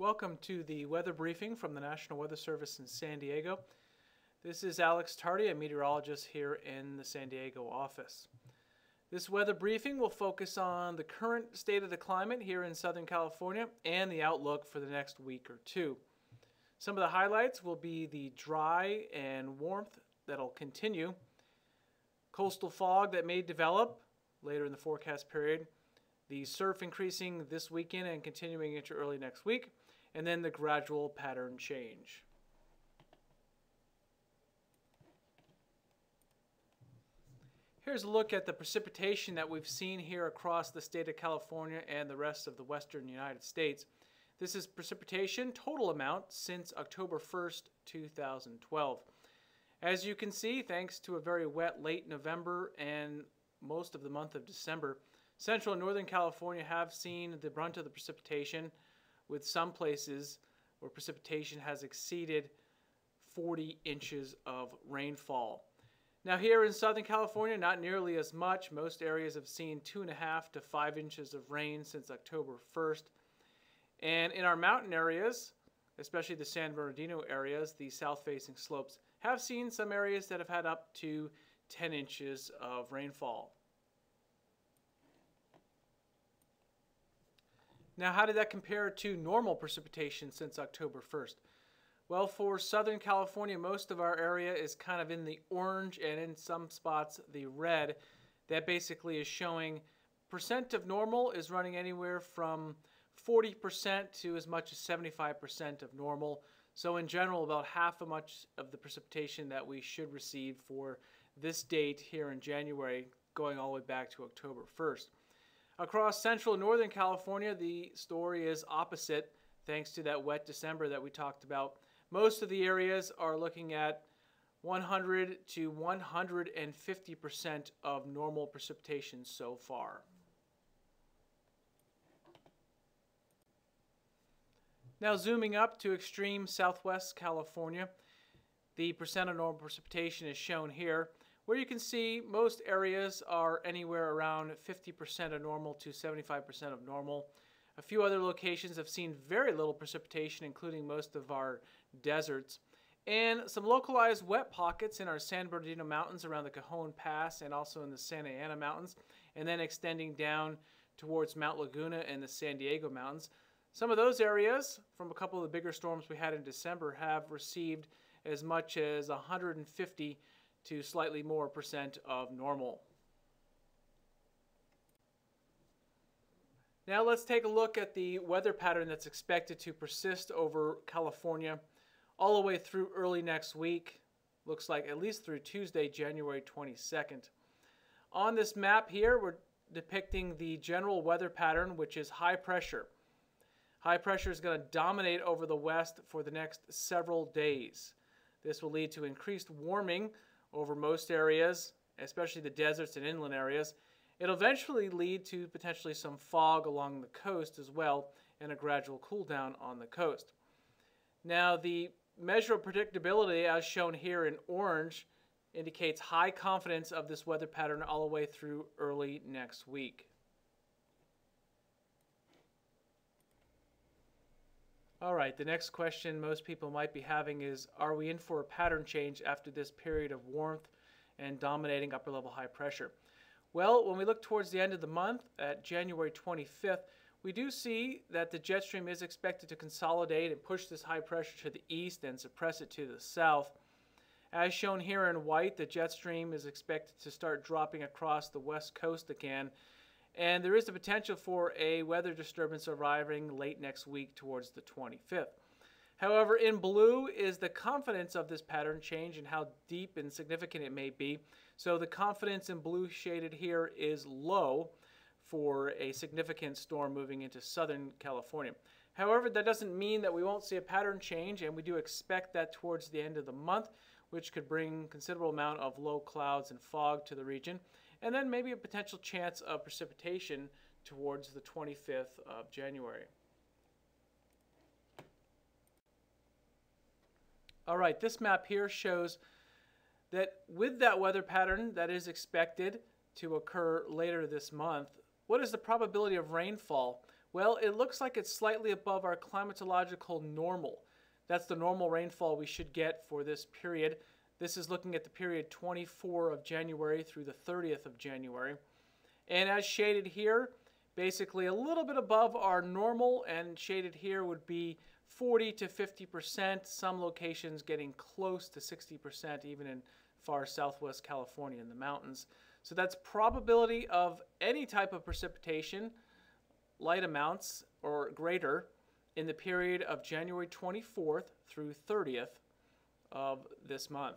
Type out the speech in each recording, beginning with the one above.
Welcome to the weather briefing from the National Weather Service in San Diego. This is Alex Tardy, a meteorologist here in the San Diego office. This weather briefing will focus on the current state of the climate here in Southern California and the outlook for the next week or two. Some of the highlights will be the dry and warmth that'll continue, coastal fog that may develop later in the forecast period, the surf increasing this weekend and continuing into early next week, and then the gradual pattern change. Here's a look at the precipitation that we've seen here across the state of California and the rest of the western United States. This is precipitation total amount since October 1st, 2012. As you can see, thanks to a very wet late November and most of the month of December, Central and Northern California have seen the brunt of the precipitation, with some places where precipitation has exceeded 40 inches of rainfall. Now here in Southern California, not nearly as much. Most areas have seen 2.5 to 5 inches of rain since October 1st. And in our mountain areas, especially the San Bernardino areas, the south-facing slopes, have seen some areas that have had up to 10 inches of rainfall. Now, how did that compare to normal precipitation since October 1st? Well, for Southern California, most of our area is kind of in the orange and in some spots the red. That basically is showing percent of normal is running anywhere from 40% to as much as 75% of normal. So in general, about half as much of the precipitation that we should receive for this date here in January, going all the way back to October 1st. Across central and northern California, the story is opposite, thanks to that wet December that we talked about. Most of the areas are looking at 100 to 150% of normal precipitation so far. Now zooming up to extreme southwest California, the percent of normal precipitation is shown here, where you can see most areas are anywhere around 50% of normal to 75% of normal. A few other locations have seen very little precipitation, including most of our deserts. And some localized wet pockets in our San Bernardino Mountains around the Cajon Pass and also in the Santa Ana Mountains, and then extending down towards Mount Laguna and the San Diego Mountains. Some of those areas, from a couple of the bigger storms we had in December, have received as much as 150 to slightly more percent of normal. Now let's take a look at the weather pattern that's expected to persist over California all the way through early next week. Looks like at least through Tuesday, January 22nd. On this map here, we're depicting the general weather pattern, which is high pressure. High pressure is going to dominate over the west for the next several days. This will lead to increased warming over most areas, especially the deserts and inland areas. It'll eventually lead to potentially some fog along the coast as well, and a gradual cool down on the coast. Now, the measure of predictability, as shown here in orange, indicates high confidence of this weather pattern all the way through early next week. All right, the next question most people might be having is, are we in for a pattern change after this period of warmth and dominating upper level high pressure? Well, when we look towards the end of the month at January 25th, we do see that the jet stream is expected to consolidate and push this high pressure to the east and suppress it to the south. As shown here in white, the jet stream is expected to start dropping across the west coast again, and there is the potential for a weather disturbance arriving late next week towards the 25th. However, in blue is the confidence of this pattern change and how deep and significant it may be. So the confidence in blue shaded here is low for a significant storm moving into Southern California. However, that doesn't mean that we won't see a pattern change, and we do expect that towards the end of the month, which could bring considerable amount of low clouds and fog to the region, and then maybe a potential chance of precipitation towards the 25th of January. All right, this map here shows that with that weather pattern that is expected to occur later this month, what is the probability of rainfall? Well, it looks like it's slightly above our climatological normal. That's the normal rainfall we should get for this period. This is looking at the period 24 of January through the 30th of January. And as shaded here, basically a little bit above our normal, and shaded here would be 40 to 50%, some locations getting close to 60%, even in far southwest California in the mountains. So that's probability of any type of precipitation, light amounts or greater, in the period of January 24th through 30th of this month.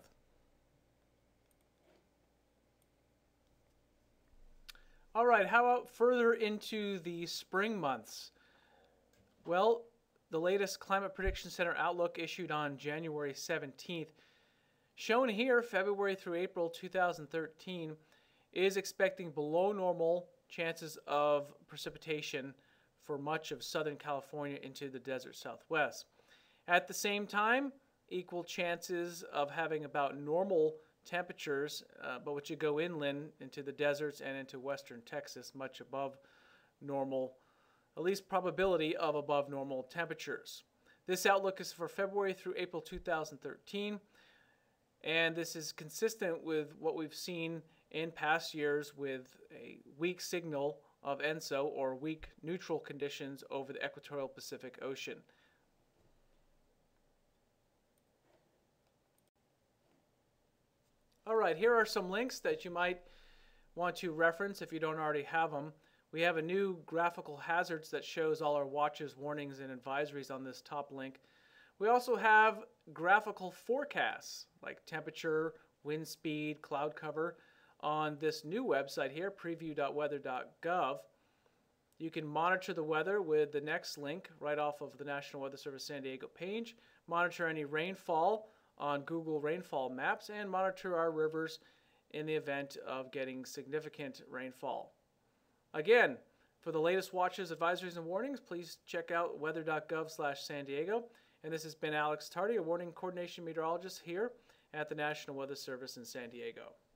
All right, how about further into the spring months? Well, the latest Climate Prediction Center outlook issued on January 17th, shown here, February through April 2013, is expecting below normal chances of precipitation for much of Southern California into the desert Southwest. At the same time, equal chances of having about normal temperatures, but once you go inland into the deserts and into western Texas, much above normal, at least probability of above normal temperatures. This outlook is for February through April 2013, and this is consistent with what we've seen in past years with a weak signal of ENSO, or weak neutral conditions, over the equatorial Pacific Ocean. All right, here are some links that you might want to reference if you don't already have them. We have a new graphical hazards that shows all our watches, warnings, and advisories on this top link. We also have graphical forecasts like temperature, wind speed, cloud cover on this new website here, preview.weather.gov. You can monitor the weather with the next link right off of the National Weather Service San Diego page, monitor any rainfall on Google Rainfall Maps, and monitor our rivers in the event of getting significant rainfall. Again, for the latest watches, advisories, and warnings, please check out weather.gov/San Diego. And this has been Alex Tardy, a warning coordination meteorologist here at the National Weather Service in San Diego.